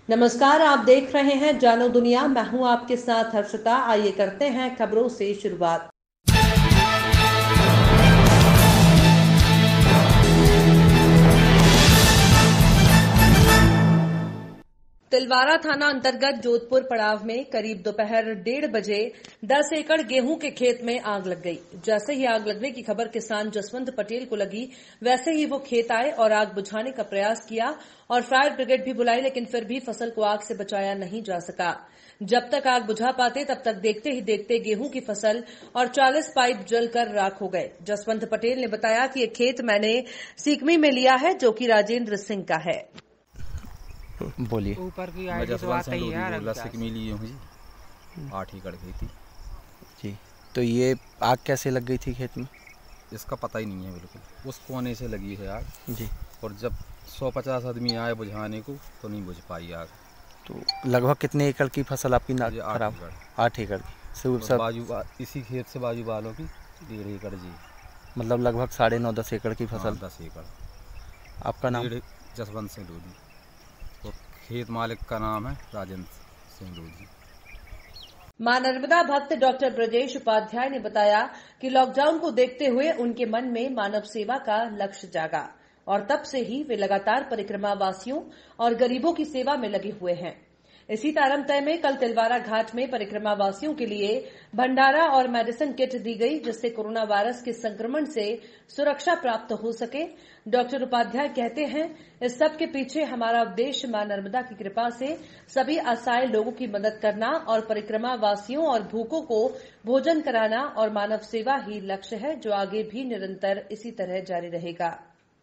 नमस्कार, आप देख रहे हैं जानो दुनिया। मैं हूं आपके साथ हर्षिता। आइए करते हैं खबरों से शुरुआत। तिलवारा थाना अंतर्गत जोधपुर पड़ाव में करीब दोपहर 1:30 बजे 10 एकड़ गेहूं के खेत में आग लग गई। जैसे ही आग लगने की खबर किसान जसवंत पटेल को लगी, वैसे ही वो खेत आए और आग बुझाने का प्रयास किया और फायर ब्रिगेड भी बुलाई, लेकिन फिर भी फसल को आग से बचाया नहीं जा सका। जब तक आग बुझा पाते तब तक देखते ही देखते गेहूं की फसल और 40 पाइप जलकर राख हो गए। जसवंत पटेल ने बताया कि ये खेत मैंने सीकमी में लिया है, जो कि राजेंद्र सिंह का है। बोलिए। ऊपर की आईडी तो आता ही है। मिली हूँ जी, 8 एकड़ गई थी जी। तो ये आग कैसे लग गई थी खेत में? इसका पता ही नहीं है बिल्कुल। उस कोने से लगी है आग जी। और जब 150 आदमी आए बुझाने को तो नहीं बुझ पाई आग। तो लगभग कितने एकड़ की फसल आपकी खराब? 8 एकड़ की। बाजू इसी खेत से बाजू वालों की 1.5 एकड़ जी। मतलब लगभग 9.5-10 एकड़ की फसल। 10 एकड़। आपका नाम? जसवंत सिंह लोधी। तो खेत मालिक का नाम है राजेंद्र सिंह लोधी। मां नर्मदा भक्त डॉक्टर ब्रजेश उपाध्याय ने बताया कि लॉकडाउन को देखते हुए उनके मन में मानव सेवा का लक्ष्य जागा और तब से ही वे लगातार परिक्रमा वासियों और गरीबों की सेवा में लगे हुए हैं। इसी तारतम्य में कल तिलवारा घाट में परिक्रमा वासियों के लिए भंडारा और मेडिसिन किट दी गई, जिससे कोरोना वायरस के संक्रमण से सुरक्षा प्राप्त हो सके। डॉक्टर उपाध्याय कहते हैं, इस सब के पीछे हमारा उद्देश्य मां नर्मदा की कृपा से सभी असहाय लोगों की मदद करना और परिक्रमा वासियों और भूखों को भोजन कराना और मानव सेवा ही लक्ष्य है, जो आगे भी निरंतर इसी तरह जारी रहेगा।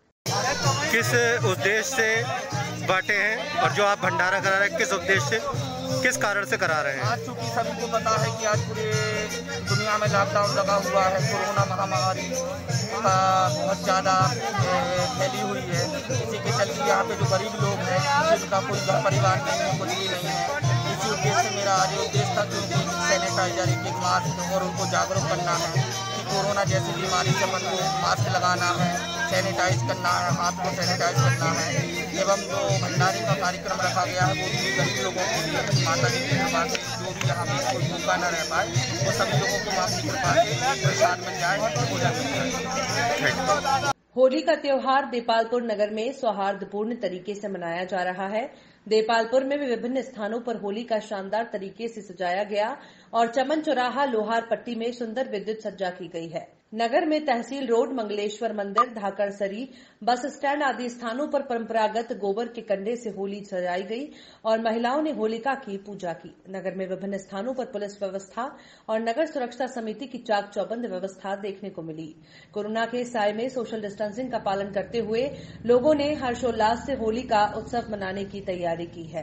किस उद्देश्य से बांटे हैं और जो आप भंडारा करा रहे हैं किस उद्देश्य से, किस कारण से करा रहे हैं? आज चूंकि सभी को पता है कि आज पूरे दुनिया में लॉकडाउन लगा हुआ है, कोरोना महामारी का बहुत ज़्यादा फैली हुई है। इसी के चलते यहाँ पे जो गरीब लोग हैं, जिनका कोई घर परिवार नहीं है, कुछ भी नहीं है, इसी उद्देश्य से मेरा आज उद्देश्य था कि उनको सैनिटाइजर, एक मास्क और उनको जागरूक करना है कि कोरोना जैसी बीमारी से अपन को मास्क लगाना है, सैनिटाइज करना है, हाथ को सैनिटाइज करना है। एवं जो भंडारे का कार्यक्रम रखा गया है वो भी गरीब लोगों के लिए माता जी की कृपा से, जो भी यहाँ पे कोई भूखा न रह पाए, वो सभी लोगों को माँ की कृपा से प्रसाद मिल जाए और भोजन मिल जाए। होली का त्योहार देपालपुर नगर में सौहार्दपूर्ण तरीके से मनाया जा रहा है। देपालपुर में भी विभिन्न स्थानों पर होली का शानदार तरीके से सजाया गया और चमन चौराहा, लोहार पट्टी में सुंदर विद्युत सज्जा की गई है। नगर में तहसील रोड, मंगलेश्वर मंदिर, धाकड़सरी, बस स्टैंड आदि स्थानों पर परंपरागत गोबर के कंडे से होली सजाई गई और महिलाओं ने होलिका की पूजा की। नगर में विभिन्न स्थानों पर पुलिस व्यवस्था और नगर सुरक्षा समिति की चाक चौबंद व्यवस्था देखने को मिली। कोरोना के साए में सोशल डिस्टेंसिंग का पालन करते हुए लोगों ने हर्षोल्लास से होली का उत्सव मनाने की तैयारी की है।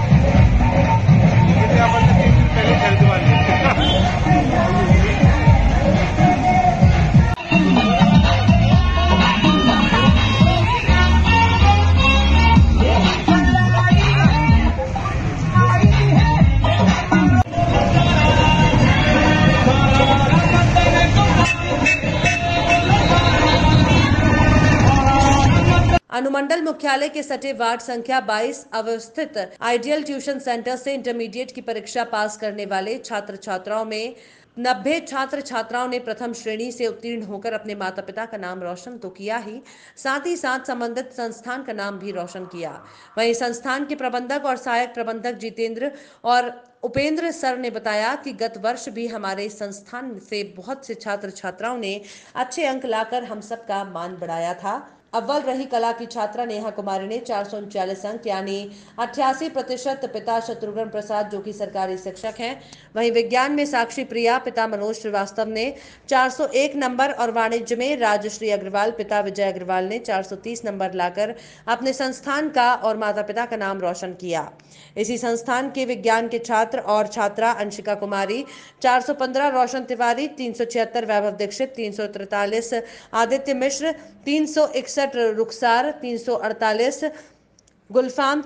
अनुमंडल मुख्यालय के सटे वार्ड संख्या 22 अवस्थित आइडियल ट्यूशन सेंटर से इंटरमीडिएट की परीक्षा पास करने वाले छात्र छात्राओं में 90 छात्र छात्राओं ने प्रथम श्रेणी से उत्तीर्ण होकर अपने माता पिता का नाम रोशन तो किया ही साथ संबंधित संस्थान का नाम भी रोशन किया। वहीं संस्थान के प्रबंधक और सहायक प्रबंधक जितेंद्र और उपेंद्र सर ने बताया कि गत वर्ष भी हमारे संस्थान से बहुत से छात्र छात्राओं ने अच्छे अंक लाकर हम सबका मान बढ़ाया था। अव्वल रही कला की छात्रा नेहा कुमारी ने 439 अंक यानी 88%, पिता शत्रुघ्न प्रसाद जो कि सरकारी शिक्षक हैं। वहीं विज्ञान में साक्षी प्रिया, पिता मनोज श्रीवास्तव ने 401 नंबर और वाणिज्य में राजश्री अग्रवाल, पिता विजय अग्रवाल ने 430 नंबर लाकर अपने संस्थान का और माता पिता का नाम रोशन किया। इसी संस्थान के विज्ञान के छात्र और छात्रा अंशिका कुमारी 415, रोशन तिवारी 376, वैभव दीक्षित 343, आदित्य मिश्र 361, रुखसार 348, गुलफाम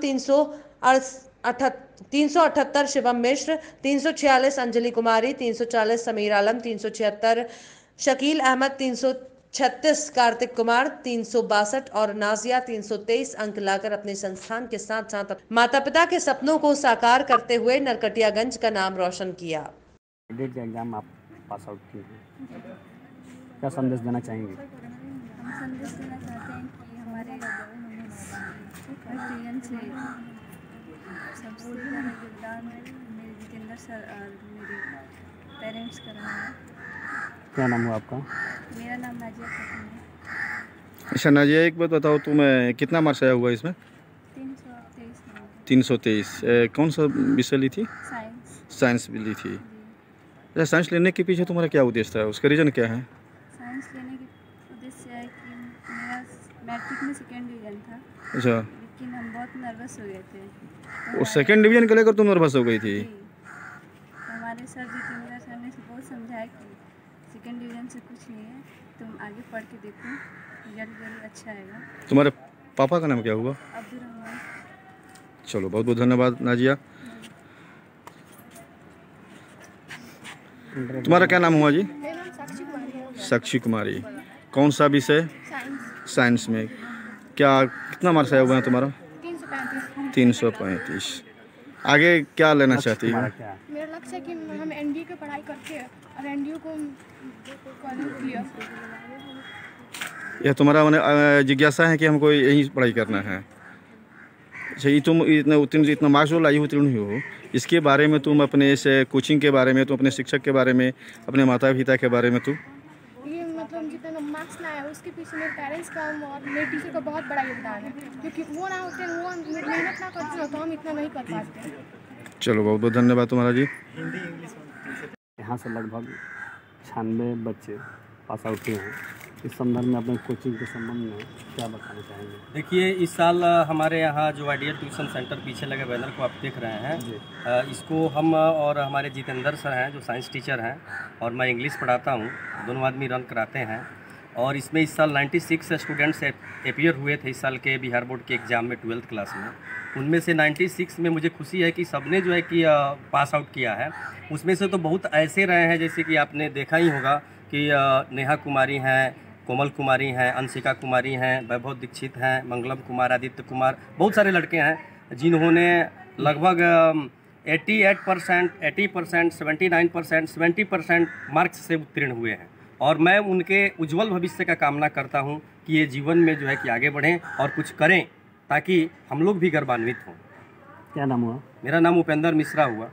378, शिवम मिश्र 346, अंजलि कुमारी 340, समीर आलम 376, शकील अहमद 36 कार्तिक कुमार 362 और नाजिया 323 अंक लाकर अपने संस्थान के साथ साथ माता पिता के सपनों को साकार करते हुए नरकटियागंज का नाम रोशन किया। डेट का एग्जाम आप पास आउट किए हैं, क्या संदेश देना चाहेंगे? हम संदेश देना चाहते हैं कि हमारे पेरेंट्स से सबसे ज़्यादा योगदान मेरे जितेंद्र सर और मेरे पेरेंट्स का रहा है। क्या नाम हुआ आपका? मेरा नाम नाजिया खातून है। अच्छा नाजिया, एक बात बताओ, तुम्हें कितना मार्क्स आया हुआ इसमें? 323 नंबर। 323। कौन सा विषय ली थी? साइंस। साइंस भी ली थी। अच्छा, साइंस लेने के पीछे तुम्हारा क्या उद्देश्य था, उसका रीज़न क्या है? साइंस लेने के उद्देश्य है कि मेरा मैट्रिक में सेकेंड डिवीज़न था। अच्छा, लेकिन हम बहुत नर्वस हो गए थे। वो सेकंड डिवीजन को लेकर तुम नर्वस हो गई थी? हमारे सर जितेंद्र सर ने बहुत समझाया कि सेकेंड डिवीज़न से कुछ नहीं है, तुम आगे पढ़ के देखो, रिजल्ट जरूर अच्छा आएगा। तुम्हारे पापा का नाम क्या हुआ? अब्दुल रहमान। चलो, बहुत बहुत धन्यवाद नाजिया। तुम्हारा क्या नाम हुआ जी? मेरा नाम साक्षी कुमारी है। साक्षी कुमारी। कौन सा विषय? साइंस। साइंस में। क्या कितना मार्क्स आया हुआ है तुम्हारा? 335। 335। आगे क्या लेना चाहती हो? मेरा लक्ष्य है कि हम एनडीए की पढ़ाई करके और एनडीए को क्लियर। यह तुम्हारा मैंने जिज्ञासा है कि हमको यही पढ़ाई करना है? अच्छा, ये तुम इतना मार्क्स जो लाई उत्तीर्ण हो, इसके बारे में तुम अपने इस कोचिंग के बारे में, तुम अपने शिक्षक के बारे में, अपने माता पिता के बारे में तुम ये मतलब जितना मार्क्स ना है उसके पीछे मेरे पेरेंट्स का और मेरे टीचर का बहुत बड़ा योगदान है, क्योंकि वो ना होते, वो मेहनत ना करते ना तो हम इतना नहीं कर पाते। चलो, बहुत बहुत धन्यवाद तुम्हारा जी। यहाँ से लगभग 96 बच्चे पास आउट हुए हैं। इस संदर्भ में अपने कोचिंग के संबंध में क्या बताना चाहेंगे? देखिए, इस साल हमारे यहाँ जो आइडियल ट्यूशन सेंटर पीछे लगे बैनर को आप देख रहे हैं, इसको हम और हमारे जितेंद्र सर हैं जो साइंस टीचर हैं, और मैं इंग्लिश पढ़ाता हूँ, दोनों आदमी रन कराते हैं। और इसमें इस साल 96 स्टूडेंट्स अपीयर हुए थे इस साल के बिहार बोर्ड के एग्ज़ाम में 12th क्लास में। उनमें से 96 में मुझे खुशी है कि सबने जो है कि पास आउट किया है। उसमें से तो बहुत ऐसे रहे हैं, जैसे कि आपने देखा ही होगा कि नेहा कुमारी हैं, कोमल कुमारी हैं, अंशिका कुमारी हैं, वैभव दीक्षित हैं, मंगलम कुमार, आदित्य कुमार, बहुत सारे लड़के हैं जिन्होंने लगभग 88%, 80%, 79%, 70% मार्क्स से उत्तीर्ण हुए हैं। और मैं उनके उज्जवल भविष्य का कामना करता हूं कि ये जीवन में जो है कि आगे बढ़ें और कुछ करें, ताकि हम लोग भी गर्वान्वित हों। क्या नाम हुआ? मेरा नाम उपेंद्र मिश्रा हुआ।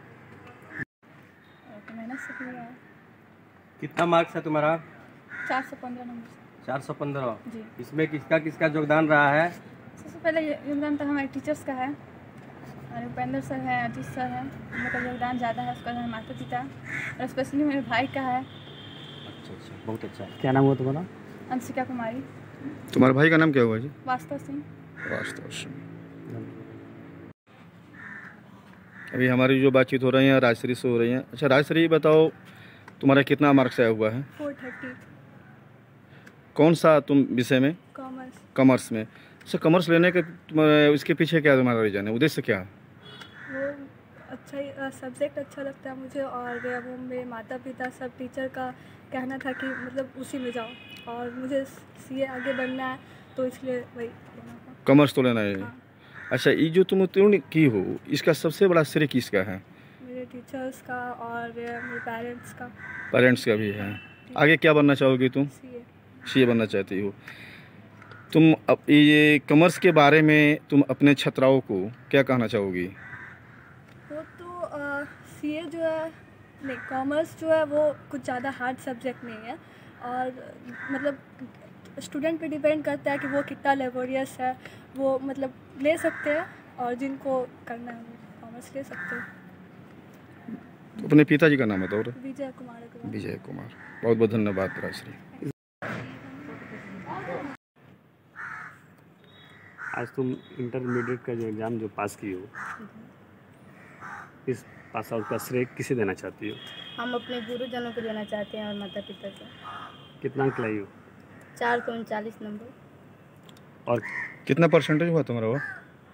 कितना मार्क्स है तुम्हारा? 415 नंबर। 415। जी। इसमें किसका किसका योगदान रहा है? सबसे पहले योगदान तो हमारे टीचर्स का है, और उपेंद्र सर है, अजीत सर है, उनका योगदान ज़्यादा है। उसका माता पिता और स्पेशली मेरे भाई का है। अच्छा, बहुत अच्छा। क्या नाम हुआ तुम्हारा? अंशिका कुमारी। तुम्हारे भाई का नाम क्या हुआ जी? वास्तव सिंह। वास्तव सिंह। अभी हमारी जो बातचीत हो रही है राजश्री से हो रही है। अच्छा राजश्री, बताओ तुम्हारा कितना मार्क्स आया हुआ है? 430। कौन सा तुम विषय में? कॉमर्स। कॉमर्स में। अच्छा, कॉमर्स लेने के इसके पीछे क्या तुम्हारा रीजन है, उद्देश्य क्या है? वो अच्छा ही सब्जेक्ट अच्छा लगता है मुझे, और वो मेरे माता पिता सब टीचर का कहना था कि मतलब उसी में जाओ, और मुझे सीए आगे बनना है, तो इसलिए वही लेना था। कॉमर्स तो लेना है। हाँ। अच्छा, ये जो तुम उत्तीर्ण की हो, इसका सबसे बड़ा श्रेय किसका है? मेरे टीचर्स का और मेरे पेरेंट्स का। पेरेंट्स का भी है। आगे क्या बनना चाहोगी तुम? सीए बनना चाहती हो। तुम ये कॉमर्स के बारे में तुम अपने छात्राओं को क्या कहना चाहोगी? वो तो सीए जो है, नहीं, कॉमर्स जो है वो कुछ ज़्यादा हार्ड सब्जेक्ट नहीं है, और मतलब स्टूडेंट पे डिपेंड करता है कि वो कितना लेबोरियस है, वो मतलब ले सकते हैं, और जिनको करना है वो कॉमर्स ले सकते हैं। तो अपने पिताजी का नाम बताओ। विजय कुमार। विजय कुमार। बहुत बहुत धन्यवाद राजश्री। आज तुम इंटरमीडिएट का जो एग्ज़ाम जो पास की हो, इस पास आउट का श्रेय किसे देना चाहती हो? हम अपने गुरुजनों को देना चाहते हैं और माता पिता को। कितना अंक लाई हो? 439 नंबर। और कितना परसेंटेज हुआ तुम्हारा? वो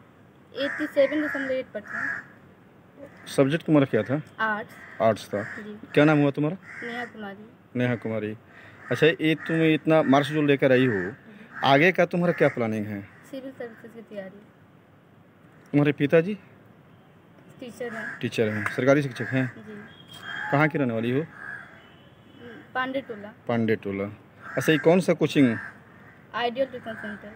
87.8%। सब्जेक्ट तुम्हारा क्या था? आर्ट्स। आर्ट्स था। जी। क्या नाम हुआ तुम्हारा? नेहा कुमारी। नेहा कुमारी। अच्छा, ये तुम इतना मार्क्स जो लेकर आई हो, आगे का तुम्हारा क्या प्लानिंग है? सिविल सर्विसेज की तैयारी। तुम्हारे पिताजी टीचर हैं, सरकारी शिक्षक हैं जी। कहाँ की रहने वाली हो? पांडे टोला। अच्छा, ये कौन सा coaching? Ideal tuition centre.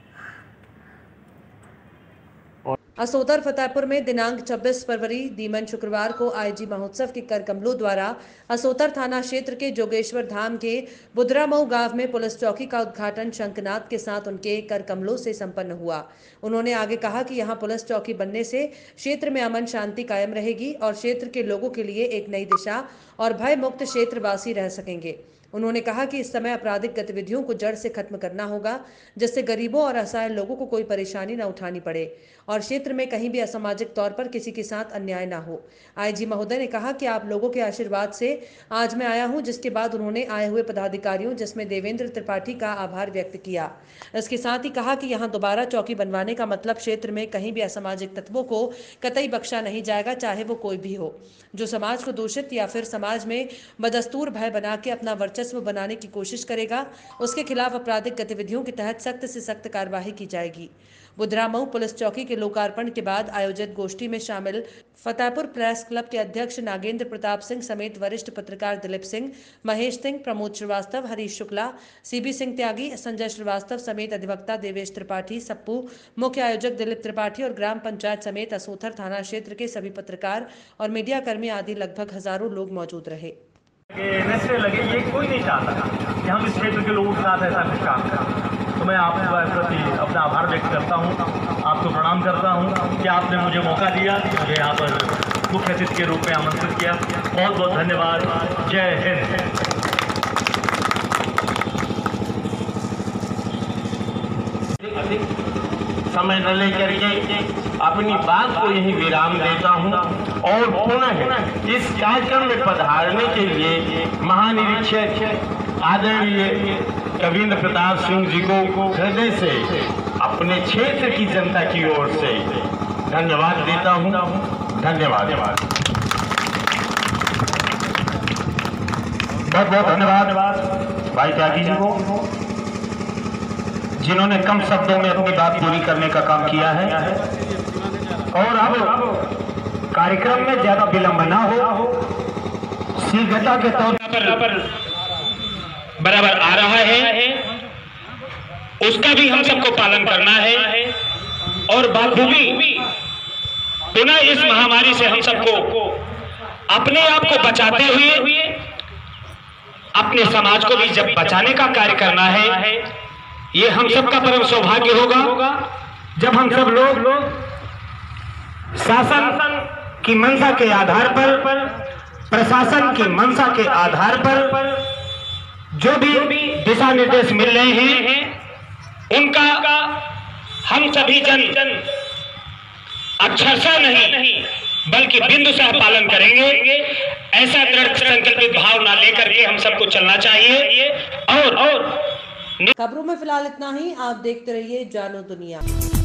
Asodar Fatehpur में दिनांक 26 फरवरी दीमन शुक्रवार को आईजी महोत्सव के कर कमलों द्वारा असोदर थाना क्षेत्र के जोगेश्वर धाम के बुधरामऊ गांव में पुलिस चौकी का उद्घाटन शंखनाद के साथ उनके कर कमलों से संपन्न हुआ। उन्होंने आगे कहा कि यहां पुलिस चौकी बनने से क्षेत्र में अमन शांति कायम रहेगी और क्षेत्र के लोगों के लिए एक नई दिशा और भय मुक्त क्षेत्रवासी रह सकेंगे। उन्होंने कहा कि इस समय आपराधिक गतिविधियों को जड़ से खत्म करना होगा, जिससे गरीबों और असहाय लोगों को कोई परेशानी न उठानी पड़े और क्षेत्र में कहीं भी असामाजिक तौर पर किसी के साथ अन्याय न हो। आईजी महोदय ने कहा कि आप लोगों के आशीर्वाद से आज मैं आया हूं, जिसके बाद उन्होंने आए हुए पदाधिकारियों जिसमें देवेंद्र त्रिपाठी का आभार व्यक्त किया। इसके साथ ही कहा कि यहाँ दोबारा चौकी बनवाने का मतलब क्षेत्र में कहीं भी असामाजिक तत्वों को कतई बख्शा नहीं जाएगा, चाहे वो कोई भी हो। जो समाज को दूषित या फिर समाज में बदस्तूर भय बना के अपना वर्चस्व बनाने की कोशिश करेगा, उसके खिलाफ आपराधिक गतिविधियों के तहत सख्त से सख्त कार्यवाही की जाएगी। बुधरामऊ पुलिस चौकी के लोकार्पण के बाद आयोजित गोष्ठी में शामिल फतेहपुर प्रेस क्लब के अध्यक्ष नागेंद्र प्रताप सिंह समेत वरिष्ठ पत्रकार दिलीप सिंह, महेश सिंह, प्रमोद श्रीवास्तव, हरीश शुक्ला, सीबी सिंह त्यागी, संजय श्रीवास्तव समेत अधिवक्ता देवेश त्रिपाठी, सप्पू, मुख्य आयोजक दिलीप त्रिपाठी और ग्राम पंचायत समेत असोथर थाना क्षेत्र के सभी पत्रकार और मीडिया कर्मी आदि लगभग हजारों लोग मौजूद रहे। नशे लगे ये कोई नहीं चाहता कि हम इस क्षेत्र के लोगों के साथ ऐसा कुछ काम करें। तो मैं आपके प्रति अपना आभार व्यक्त करता हूँ, आपको प्रणाम करता हूँ कि आपने मुझे मौका दिया, मुझे यहाँ पर मुख्य अतिथि के रूप में आमंत्रित किया। बहुत बहुत धन्यवाद। जय हिंद। समय न लेकर के अपनी बात को यही विराम देता हूं और पुनः इस कार्यक्रम में पधारने के लिए महानिरीक्षक आदरणीय कविंद्र प्रताप सिंह जी को हृदय से अपने क्षेत्र की जनता की ओर से धन्यवाद देता हूं। धन्यवाद। बहुत बहुत धन्यवाद भाई त्यागी जी को, जिन्होंने कम शब्दों में अपनी बात पूरी करने का काम किया है। और अब कार्यक्रम में ज्यादा विलंब ना हो, शीघ्रता के तौर पर बराबर आ रहा है, उसका भी हम सबको पालन करना है और बखूबी पुनः इस महामारी से हम सबको अपने आप को बचाते हुए अपने समाज को भी जब बचाने का कार्य करना है, ये हम सबका परम सौभाग्य होगा जब हम सब लोग शासन की मंशा के आधार पर, प्रशासन की मंशा के आधार पर जो भी दिशा निर्देश मिल रहे हैं उनका हम सभी जन अक्षरशः नहीं बल्कि बिंदुशः पालन करेंगे। ऐसा दृढ़ संकल्पित भावना लेकर के हम सबको चलना चाहिए। और खबरों में फिलहाल इतना ही। आप देखते रहिए जानो दुनिया।